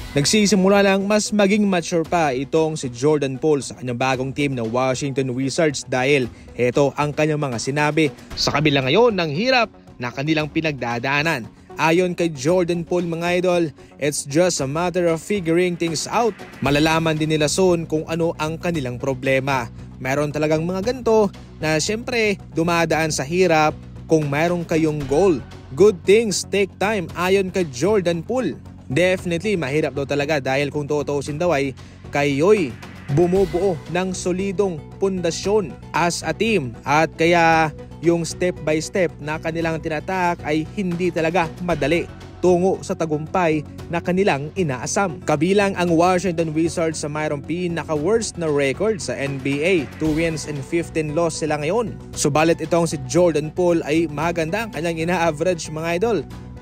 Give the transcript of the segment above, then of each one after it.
Nagsisimula lang mas maging mature pa itong si Jordan Poole sa kanyang bagong team na Washington Wizards dahil heto ang kanyang mga sinabi sa kabila ngayon ng hirap na kanilang pinagdadaanan. Ayon kay Jordan Poole mga idol, it's just a matter of figuring things out. Malalaman din nila soon kung ano ang kanilang problema. Meron talagang mga ganito na syempre dumadaan sa hirap kung meron kayong goal. Good things take time ayon kay Jordan Poole. Definitely mahirap daw talaga dahil kung tutuusin daw ay kayo'y bumubuo ng solidong pundasyon as a team at kaya yung step by step na kanilang tinatak ay hindi talaga madali tungo sa tagumpay na kanilang inaasam. Kabilang ang Washington Wizards sa mayroong pinaka-worst na record sa NBA. 2 wins and 15 loss sila ngayon. Subalit itong si Jordan Poole ay maganda ang kanyang ina-average mga idol.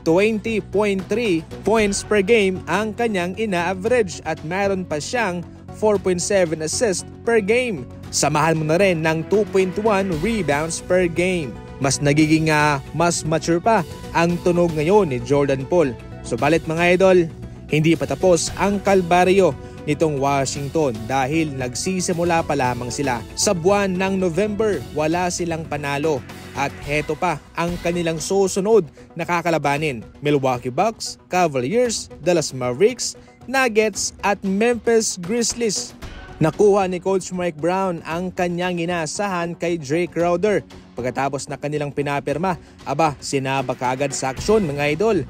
20.3 points per game ang kanyang ina-average at mayroon pa siyang 4.7 assists per game. Samahan mo na rin ng 2.1 rebounds per game. Mas nagiging mas mature pa ang tunog ngayon ni Jordan Poole. Subalit mga idol, hindi pa tapos ang kalbaryo nitong Washington dahil nagsisimula pa lamang sila. Sa buwan ng November, wala silang panalo. At heto pa ang kanilang susunod na kakalabanin: Milwaukee Bucks, Cavaliers, Dallas Mavericks, Nuggets at Memphis Grizzlies. Nakuha ni Coach Mike Brown ang kanyang inaasahan kay Jay Crowder. Pagkatapos na kanilang pinapirma, sinaba kaagad sa aksyon mga idol.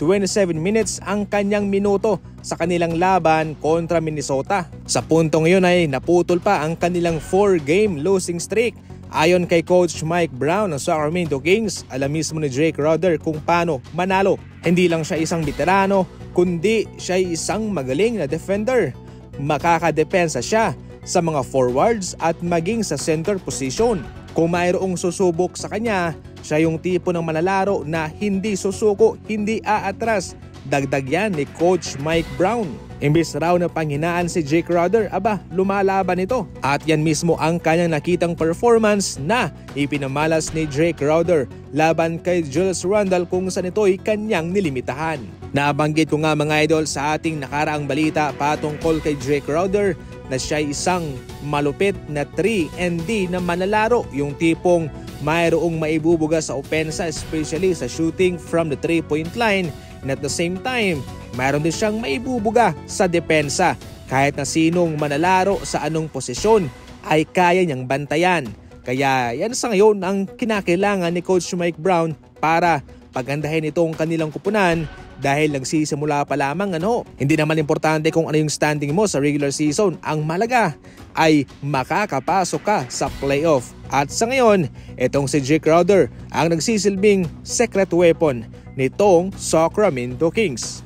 27 minutes ang kanyang minuto sa kanilang laban kontra Minnesota. Sa puntong iyon ay naputol pa ang kanilang 4-game losing streak. Ayon kay Coach Mike Brown ng Sacramento Kings, alam mismo ni Jay Crowder kung paano manalo. Hindi lang siya isang veterano, kundi siya isang magaling na defender. Makakadepensa siya sa mga forwards at maging sa center position. Kung mayroong susubok sa kanya, siya yung tipo ng manlalaro na hindi susuko, hindi aatras. Dagdag yan ni Coach Mike Brown. Imbis raw na panghinaan si Jay Crowder, lumalaban ito. At yan mismo ang kanyang nakitang performance na ipinamalas ni Jay Crowder laban kay Julius Randle kung saan ito'y kanyang nilimitahan. Nabanggit ko nga mga idol sa ating nakaraang balita patungkol kay Jay Crowder na siya isang malupit na 3-and-D na manlalaro, yung tipong mayroong maibubuga sa opensa especially sa shooting from the 3-point line, and at the same time mayroon din siyang maibubuga sa depensa. Kahit na sinong manlalaro sa anong posisyon ay kaya niyang bantayan. Kaya yan sa ngayon ang kinakailangan ni Coach Mike Brown para pagandahin itong kanilang kupunan dahil nagsisimula pa lamang Hindi naman importante kung ano yung standing mo sa regular season. Ang malaga ay makakapasok ka sa playoff. At sa ngayon, itong si Jay Crowder ang nagsisilbing secret weapon nitong Sacramento Kings.